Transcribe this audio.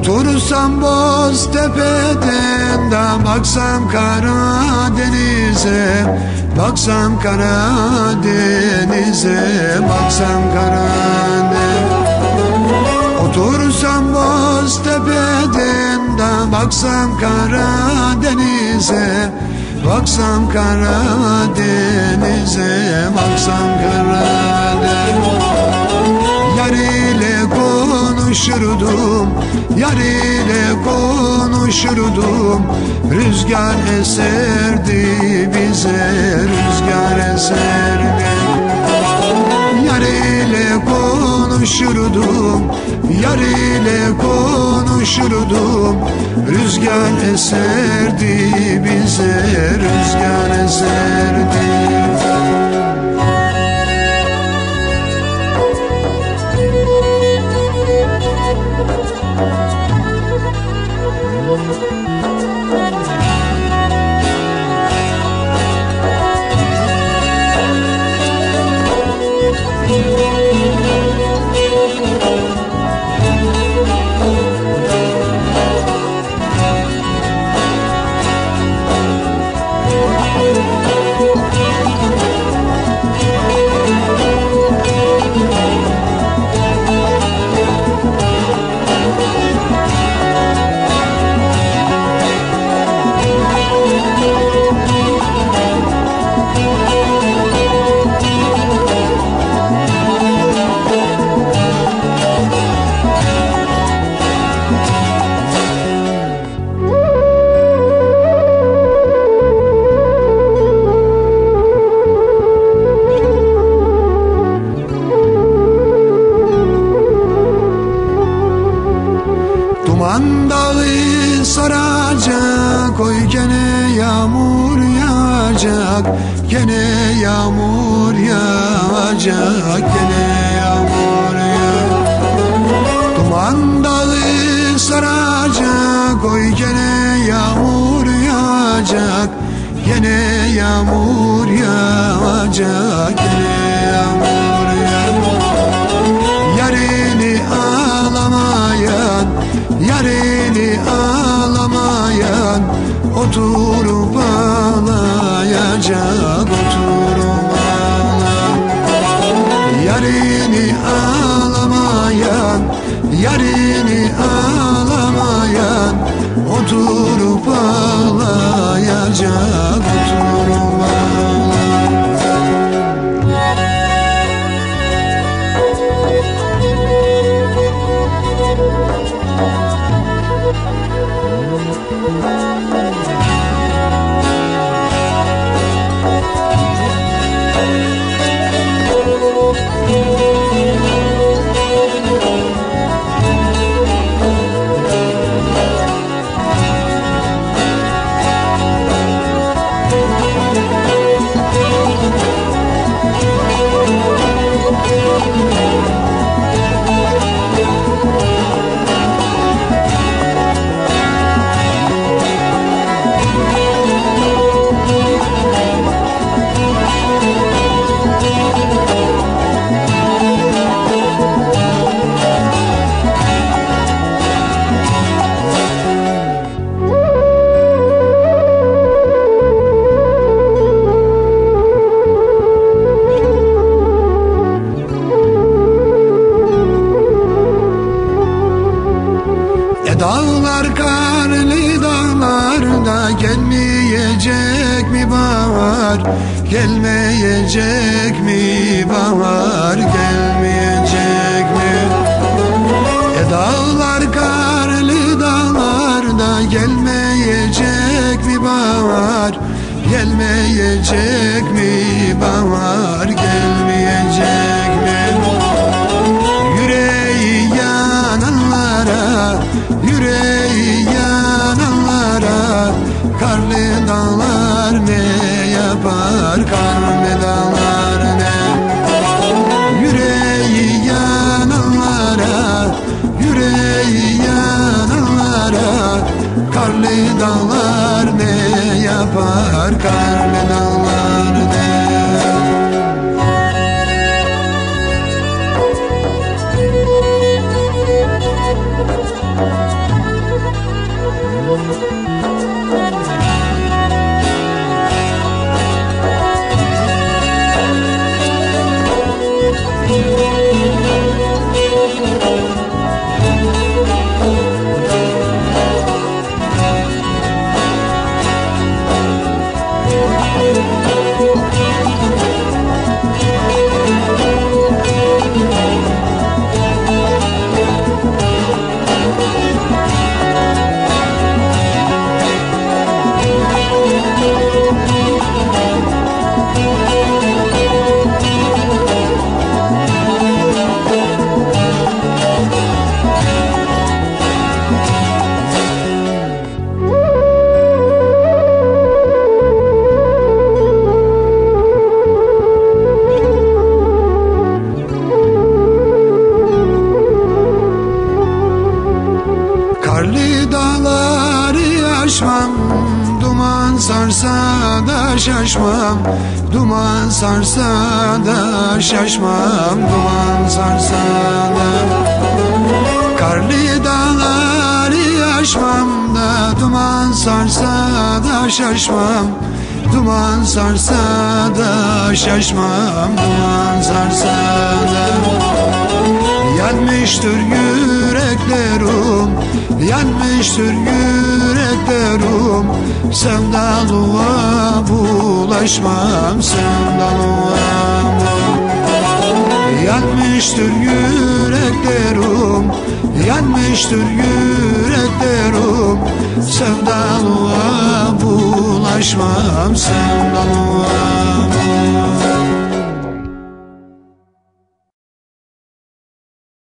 Otursam Boztepe'den de baksam Karadeniz'e, baksam Karadeniz'e, baksam Karadeniz'e. Otursam Boztepe'den de baksam Karadeniz'e, baksam Karadeniz'e, baksam Karadeniz'e. Yar ile konuşurdum, yar ile konuşurdum. Rüzgar eserdi bize, rüzgar eserdi. Yar ile konuşurdum, yar ile konuşurdum. Rüzgar eserdi bize, rüzgar eserdi. Duman dağı saracak, oy gene yağmur yağacak, gene yağmur yağacak, gene yağmur yağacak. Duman dağı saracak, oy gene yağmur yağacak, gene yağmur yağacak, gene yağmur yağacak. Yarini ağlamayan, yarini ağlamayan oturup ağlayacak, oturup ağlayacak. Yarini ağlamayan, yarini ağlamayan oturup ağlayacak, oturup ağlayacak. Dağlar karlı dağlarda gelmeyecek mi bahar? Gelmeyecek mi bahar? Gelmeyecek mi? Dağlar karlı dağlarda gelmeyecek mi bahar? Gelmeyecek mi bahar? Gelmeyecek mi? Yüreği yananlara, yüreği yananlara karlı dağlar ne yapar, karlı dağlar ne? Yüreği şaşmam, duman sarsa da şaşmam. Duman sarsa da şaşmam, duman sarsa da. Karlı dağları aşmam da, duman sarsa da şaşmam. Duman sarsa da şaşmam, duman sarsa da. Yanmıştır yüreklerim, yanmıştır yüreklerim. Sevdalığa bulaşmam, sevdalığa. Yanmıştır yüreklerim, yanmıştır yüreklerim. Sevdalığa bulaşmam, sevdalığa.